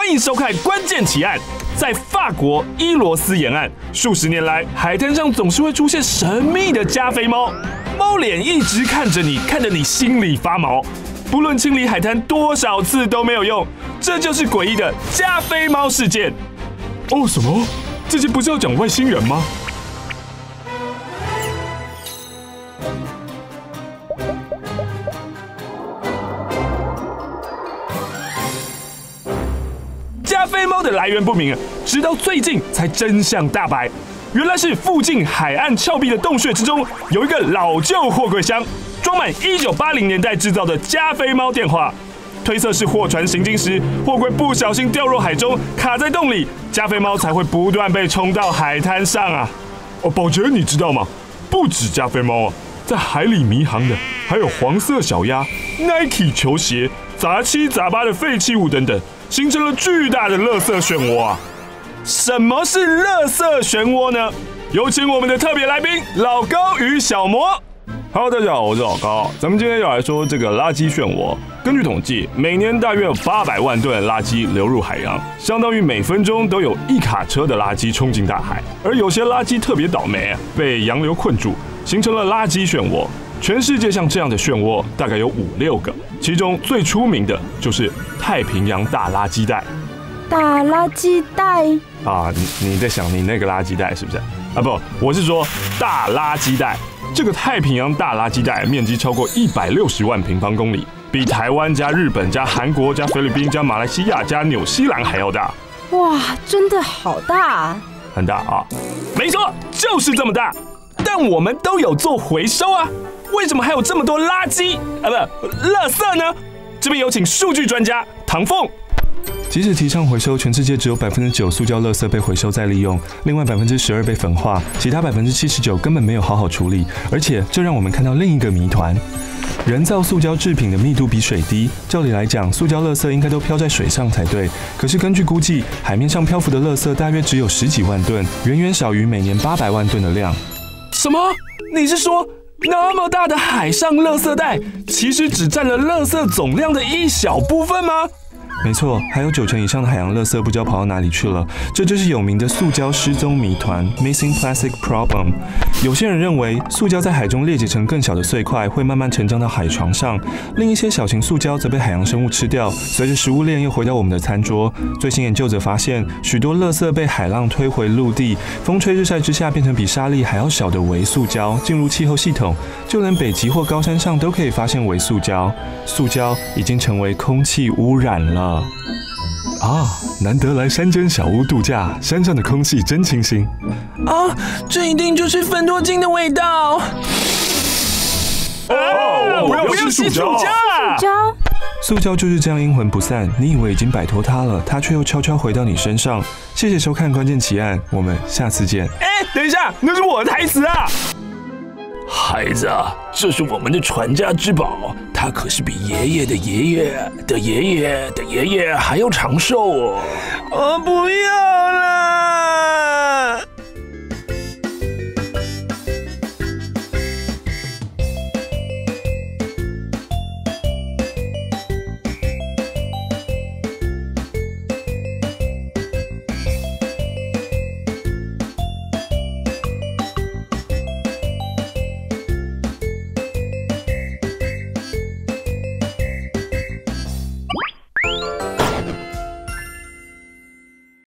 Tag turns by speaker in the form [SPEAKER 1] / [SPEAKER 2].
[SPEAKER 1] 欢迎收看《关键奇案》。在法国伊罗斯沿岸，数十年来，海滩上总是会出现神秘的加菲猫，猫脸一直看着你，看得你心里发毛。不论清理海滩多少次都没有用，这就是诡异的加菲猫事件。哦，什么？这些不是要讲外星人吗？加菲猫的来源不明，直到最近才真相大白。原来是附近海岸峭壁的洞穴之中有一个老旧货柜箱，装满1980年代制造的加菲猫电话。推测是货船行经时，货柜不小心掉入海中，卡在洞里，加菲猫才会不断被冲到海滩上啊！哦，宝杰，你知道吗？不止加菲猫啊，在海里迷航的还有黄色小鸭、Nike 球鞋、杂七杂八的废弃物等等，形成了巨大的垃圾漩涡啊！什么是垃圾漩涡呢？有请我们的特别来宾老高与小魔。Hello， 大家好，我是老高。咱们今天要来说这个垃圾漩涡。根据统计，每年大约有800万吨垃圾流入海洋，相当于每分钟都有1卡车的垃圾冲进大海。而有些垃圾特别倒霉，被洋流困住，形成了垃圾漩涡。全世界像这样的漩涡大概有5-6个，其中最出名的就是太平洋大垃圾带。
[SPEAKER 2] 大垃圾袋
[SPEAKER 1] 啊，你在想你那个垃圾袋是不是？啊不，我是说大垃圾带。这个太平洋大垃圾带面积超过160万平方公里，比台湾加日本加韩国加菲律宾加马来西亚加纽西兰还要大。
[SPEAKER 2] 哇，真的好大！
[SPEAKER 1] 很大啊！没错，就是这么大。但我们都有做回收啊，为什么还有这么多垃圾垃圾呢？这边有请数据专家唐凤。
[SPEAKER 3] 即使提倡回收，全世界只有9%塑胶垃圾被回收再利用，另外12%被焚化，其他79%根本没有好好处理。而且，这让我们看到另一个谜团：人造塑胶制品的密度比水低，照理来讲，塑胶垃圾应该都飘在水上才对。可是根据估计，海面上漂浮的垃圾大约只有10几万吨，远远少于每年800万吨的量。
[SPEAKER 1] 什么？你是说？那么大的海上垃圾袋，其实只占了垃圾总量的一小部分吗？
[SPEAKER 3] 没错，还有90%以上的海洋垃圾不知道跑到哪里去了，这就是有名的塑胶失踪谜团 （Missing Plastic Problem）。有些人认为，塑胶在海中裂解成更小的碎块，会慢慢成长到海床上；另一些小型塑胶则被海洋生物吃掉，随着食物链又回到我们的餐桌。最新研究则发现，许多垃圾被海浪推回陆地，风吹日晒之下变成比沙粒还要小的微塑胶，进入气候系统。就连北极或高山上都可以发现微塑胶。塑胶已经成为空气污染了。啊，难得来山间小屋度假，山上的空气真清新。
[SPEAKER 4] 啊，这一定就是芬多精的味道。
[SPEAKER 1] 我要吸塑胶！
[SPEAKER 3] 塑胶就是这样阴魂不散，你以为已经摆脱它了，它却又悄悄回到你身上。谢谢收看《关键奇案》，我们下次见。
[SPEAKER 1] 等一下，那是我的台词啊！
[SPEAKER 4] 孩子啊，这是我们的传家之宝，它可是比爷爷的爷爷的爷爷的爷爷还要长寿哦。不要！